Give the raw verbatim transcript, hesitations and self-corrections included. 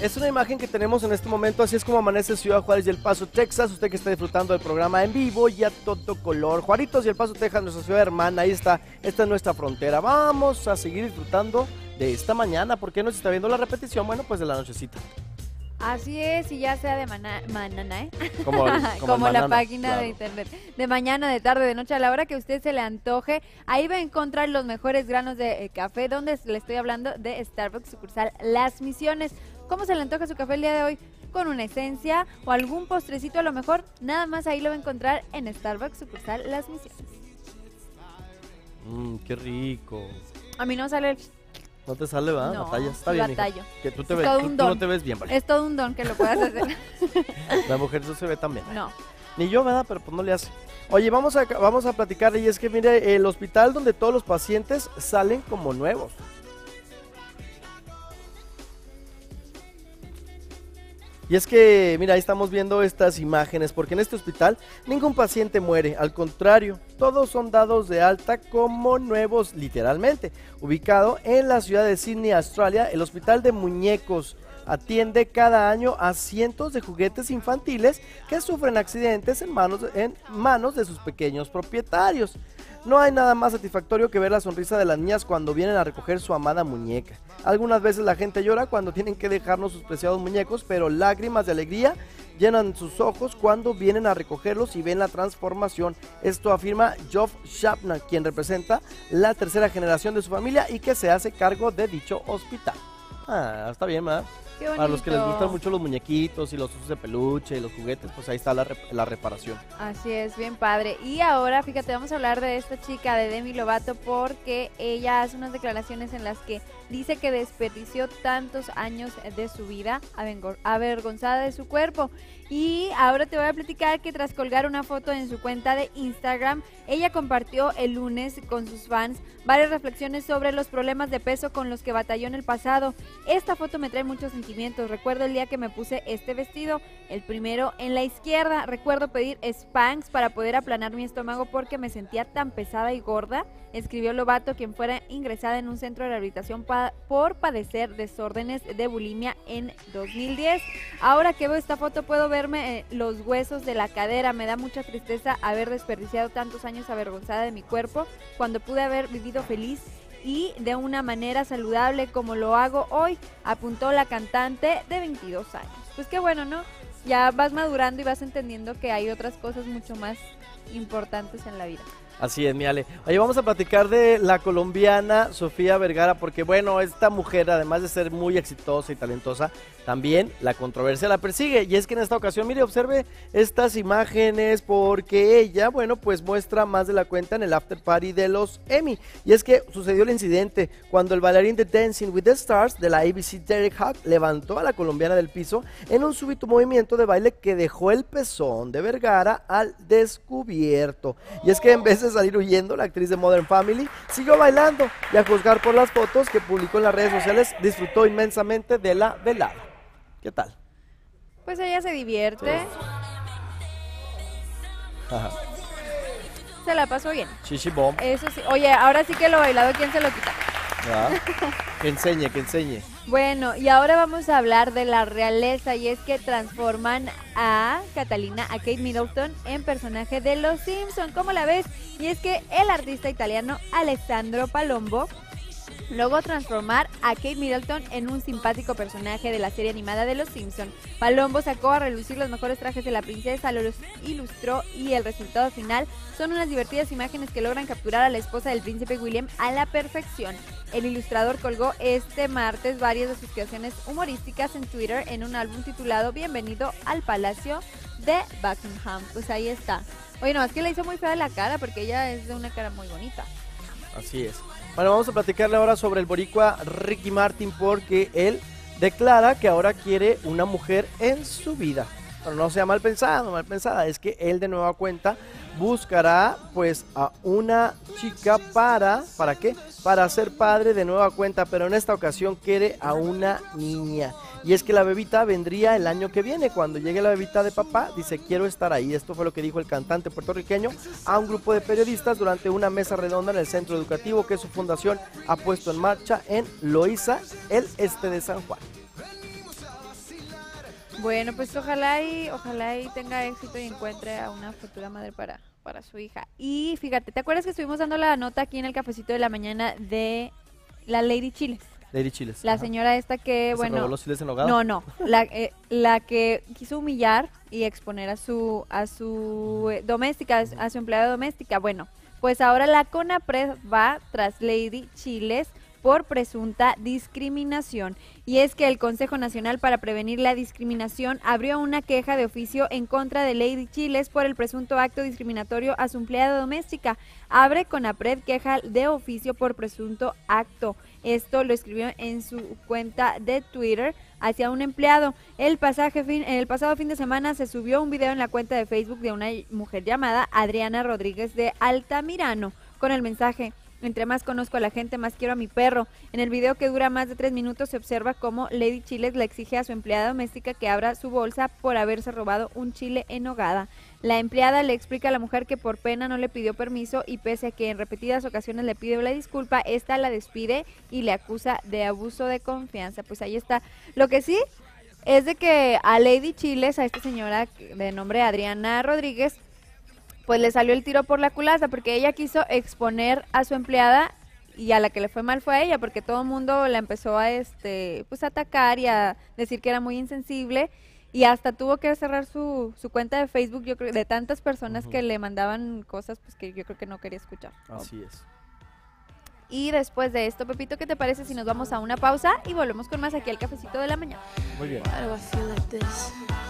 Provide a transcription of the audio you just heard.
Es una imagen que tenemos en este momento, así es como amanece Ciudad Juárez y El Paso, Texas. Usted que está disfrutando del programa en vivo y a todo color. Juaritos y El Paso, Texas, nuestra ciudad hermana, ahí está, esta es nuestra frontera. Vamos a seguir disfrutando de esta mañana. ¿Por qué no se está viendo la repetición? Bueno, pues de la nochecita. Así es, y ya sea de mañana, ¿eh? Como, el, como, como el la banana, página claro. de internet. De mañana, de tarde, de noche, a la hora que usted se le antoje, ahí va a encontrar los mejores granos de eh, café, donde le estoy hablando de Starbucks sucursal Las Misiones. ¿Cómo se le antoja su café el día de hoy? Con una esencia o algún postrecito a lo mejor, nada más ahí lo va a encontrar en Starbucks sucursal Las Misiones. Mmm, qué rico. A mí no sale el... ¿No te sale, va? No, Batallas. Está bien, batallo. hija. Que tú te Es ves, todo tú, un tú no don. te ves bien, ¿vale? Es todo un don que lo puedas hacer. La mujer no se ve tan bien. No. Ni yo, ¿verdad? Pero pues no le hace. Oye, vamos a, vamos a platicar, y es que mire, el hospital donde todos los pacientes salen como nuevos. Y es que, mira, ahí estamos viendo estas imágenes, porque en este hospital ningún paciente muere, al contrario, todos son dados de alta como nuevos, literalmente. Ubicado en la ciudad de Sydney, Australia, el hospital de muñecos atiende cada año a cientos de juguetes infantiles que sufren accidentes en manos, en manos de sus pequeños propietarios. No hay nada más satisfactorio que ver la sonrisa de las niñas cuando vienen a recoger su amada muñeca. Algunas veces la gente llora cuando tienen que dejarnos sus preciados muñecos, pero lágrimas de alegría llenan sus ojos cuando vienen a recogerlos y ven la transformación. Esto afirma Geoff Chapman, quien representa la tercera generación de su familia y que se hace cargo de dicho hospital. Ah, está bien, ¿verdad? Qué bonito. Para los que les gustan mucho los muñequitos y los osos de peluche y los juguetes, pues ahí está la, rep la reparación. Así es, bien padre. Y ahora, fíjate, vamos a hablar de esta chica, de Demi Lovato, porque ella hace unas declaraciones en las que dice que desperdició tantos años de su vida avergonzada de su cuerpo. Y ahora te voy a platicar que tras colgar una foto en su cuenta de Instagram, ella compartió el lunes con sus fans varias reflexiones sobre los problemas de peso con los que batalló en el pasado. Esta foto me trae muchos sentimientos. Recuerdo el día que me puse este vestido, el primero en la izquierda. Recuerdo pedir Spanx para poder aplanar mi estómago porque me sentía tan pesada y gorda, escribió Lovato, quien fuera ingresada en un centro de rehabilitación pa por padecer desórdenes de bulimia en dos mil diez. Ahora que veo esta foto puedo verme eh, los huesos de la cadera. Me da mucha tristeza haber desperdiciado tantos años avergonzada de mi cuerpo cuando pude haber vivido feliz y de una manera saludable como lo hago hoy, apuntó la cantante de veintidós años. Pues qué bueno, ¿no? Ya vas madurando y vas entendiendo que hay otras cosas mucho más importantes en la vida. Así es, mi Ale. Oye, vamos a platicar de la colombiana Sofía Vergara, porque bueno, esta mujer, además de ser muy exitosa y talentosa, también la controversia la persigue. Y es que en esta ocasión, mire, observe estas imágenes, porque ella, bueno, pues muestra más de la cuenta en el after party de los Emmy. Y es que sucedió el incidente cuando el bailarín de Dancing with the Stars de la A B C, Derek Hugg, levantó a la colombiana del piso en un súbito movimiento de baile que dejó el pezón de Vergara al descubierto. Y es que en vez de salir huyendo, la actriz de Modern Family siguió bailando y, a juzgar por las fotos que publicó en las redes sociales, disfrutó inmensamente de la velada. ¿Qué tal? Pues ella se divierte. Sí. Ajá. Se la pasó bien. Chichi bomb. Eso sí. Oye, ahora sí que lo bailado, ¿quién se lo quita? ¿Ah? Que enseñe, que enseñe. Bueno, y ahora vamos a hablar de la realeza, y es que transforman a Catalina, a Kate Middleton, en personaje de Los Simpson. ¿Cómo la ves? Y es que el artista italiano Alessandro Palombo logró transformar a Kate Middleton en un simpático personaje de la serie animada de Los Simpson. Palombo sacó a relucir los mejores trajes de la princesa, los ilustró y el resultado final son unas divertidas imágenes que logran capturar a la esposa del príncipe William a la perfección. El ilustrador colgó este martes varias de sus creaciones humorísticas en Twitter en un álbum titulado Bienvenido al Palacio de Buckingham. Pues ahí está. Oye, no, es que le hizo muy fea la cara porque ella es de una cara muy bonita. Así es. Bueno, vamos a platicarle ahora sobre el boricua Ricky Martin, porque él declara que ahora quiere una mujer en su vida. Pero no sea mal pensado, mal pensada, es que él de nueva cuenta buscará pues a una chica para, ¿para qué? Para ser padre de nueva cuenta, pero en esta ocasión quiere a una niña. Y es que la bebita vendría el año que viene. Cuando llegue la bebita de papá, dice, quiero estar ahí. Esto fue lo que dijo el cantante puertorriqueño a un grupo de periodistas durante una mesa redonda en el centro educativo que su fundación ha puesto en marcha en Loíza, el este de San Juan. Bueno, pues ojalá y ojalá y tenga éxito y encuentre a una futura madre para, para su hija. Y fíjate, ¿te acuerdas que estuvimos dando la nota aquí en el cafecito de la mañana de la Lady Chiles? Lady Chiles. La ajá. señora esta que, ¿Se bueno, robó los chiles en nogada? no, no, la, eh, la que quiso humillar y exponer a su a su eh, doméstica, a su- a su empleada doméstica. Bueno, pues ahora la CONAPRED va tras Lady Chiles por presunta discriminación. Y es que el Consejo Nacional para Prevenir la Discriminación abrió una queja de oficio en contra de Lady Chiles por el presunto acto discriminatorio a su empleada doméstica. Abre CONAPRED queja de oficio por presunto acto. Esto lo escribió en su cuenta de Twitter hacia un empleado. El, pasaje fin, el pasado fin de semana se subió un video en la cuenta de Facebook de una mujer llamada Adriana Rodríguez de Altamirano con el mensaje: entre más conozco a la gente, más quiero a mi perro. En el video, que dura más de tres minutos, se observa cómo Lady Chiles le exige a su empleada doméstica que abra su bolsa por haberse robado un chile en nogada. La empleada le explica a la mujer que por pena no le pidió permiso y pese a que en repetidas ocasiones le pide la disculpa, esta la despide y le acusa de abuso de confianza. Pues ahí está. Lo que sí es de que a Lady Chiles, a esta señora de nombre Adriana Rodríguez, pues le salió el tiro por la culata porque ella quiso exponer a su empleada y a la que le fue mal fue a ella porque todo el mundo la empezó a este pues a atacar y a decir que era muy insensible y hasta tuvo que cerrar su, su cuenta de Facebook, yo creo, de tantas personas Ujú. que le mandaban cosas pues que yo creo que no quería escuchar. Así es. Y después de esto, Pepito, ¿qué te parece si nos vamos a una pausa y volvemos con más aquí al cafecito de la mañana? Muy bien. Why do I feel like this?